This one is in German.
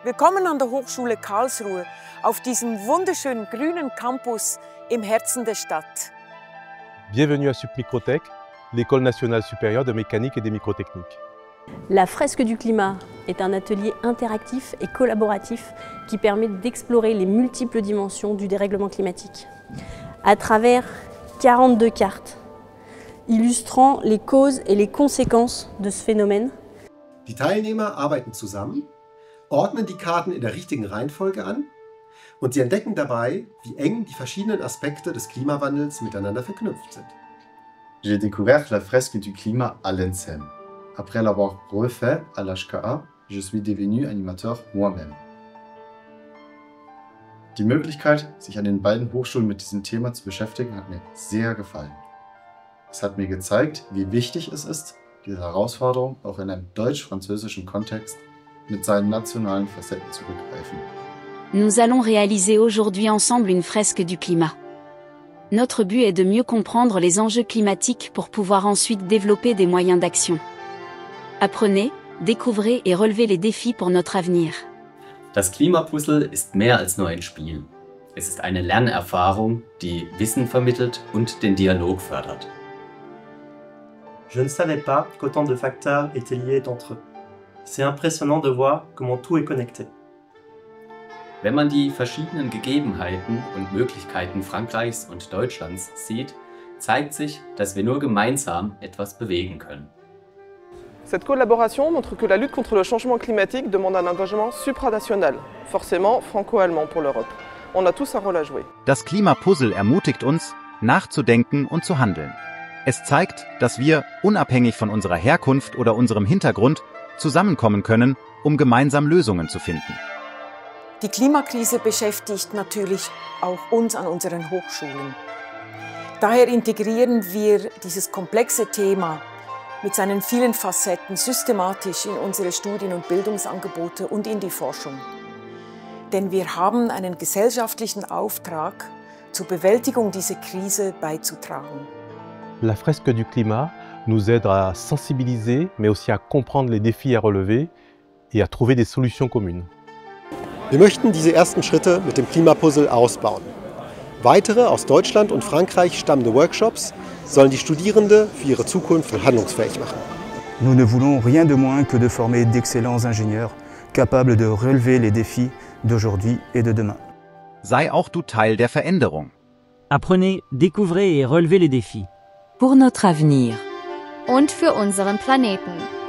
Willkommen an der Hochschule Karlsruhe auf diesem wunderschönen grünen Campus im Herzen der Stadt. Bienvenue à Supmicrotech, l'École nationale supérieure de mécanique et des microtechniques. La fresque du climat est un atelier interactif et collaboratif qui permet d'explorer les multiples dimensions du dérèglement climatique à travers 42 cartes illustrant les causes et les conséquences de ce phénomène. Die Teilnehmer arbeiten zusammen, ordnen die Karten in der richtigen Reihenfolge an und sie entdecken dabei, wie eng die verschiedenen Aspekte des Klimawandels miteinander verknüpft sind. J'ai découvert la fresque du climat à l'ENSEM. Après l'avoir refait à l'HKA, je suis devenu animateur moi-même. Die Möglichkeit, sich an den beiden Hochschulen mit diesem Thema zu beschäftigen, hat mir sehr gefallen. Es hat mir gezeigt, wie wichtig es ist, diese Herausforderung auch in einem deutsch-französischen Kontext mit seinen nationalen Facetten zu begreifen. Nous allons réaliser aujourd'hui ensemble une fresque du climat. Notre but est de mieux comprendre les enjeux climatiques pour pouvoir ensuite développer des moyens d'action. Apprenez, découvrez et relevez les défis pour notre avenir. Das Klimapuzzle ist mehr als nur ein Spiel. Es ist eine Lernerfahrung, die Wissen vermittelt und den Dialog fördert. Je ne savais pas qu'autant de facteurs étaient liés entre eux. C'est impressionnant de voir comment tout est connecté. Wenn man die verschiedenen Gegebenheiten und Möglichkeiten Frankreichs und Deutschlands sieht, zeigt sich, dass wir nur gemeinsam etwas bewegen können. Cette collaboration montre que la lutte contre le changement climatique demande un engagement supranational, forcément franco-allemand pour l'Europe. On a tous un rôle à jouer. Das Klimapuzzle ermutigt uns, nachzudenken und zu handeln. Es zeigt, dass wir, unabhängig von unserer Herkunft oder unserem Hintergrund, zusammenkommen können, um gemeinsam Lösungen zu finden. Die Klimakrise beschäftigt natürlich auch uns an unseren Hochschulen. Daher integrieren wir dieses komplexe Thema mit seinen vielen Facetten systematisch in unsere Studien- und Bildungsangebote und in die Forschung. Denn wir haben einen gesellschaftlichen Auftrag, zur Bewältigung dieser Krise beizutragen. La fresque du climat nous aide à sensibiliser, mais aussi à comprendre les défis à relever et à trouver des solutions communes. Wir möchten diese ersten Schritte mit dem Klimapuzzle ausbauen. Weitere aus Deutschland und Frankreich stammende Workshops sollen die Studierende für ihre Zukunft handlungsfähig machen. Nous ne voulons rien de moins que de former d'excellents ingénieurs capables de relever les défis d'aujourd'hui et de demain. Sei auch du Teil der Veränderung. Apprenez, découvrez et relevez les défis. Pour notre avenir. Und für unseren Planeten.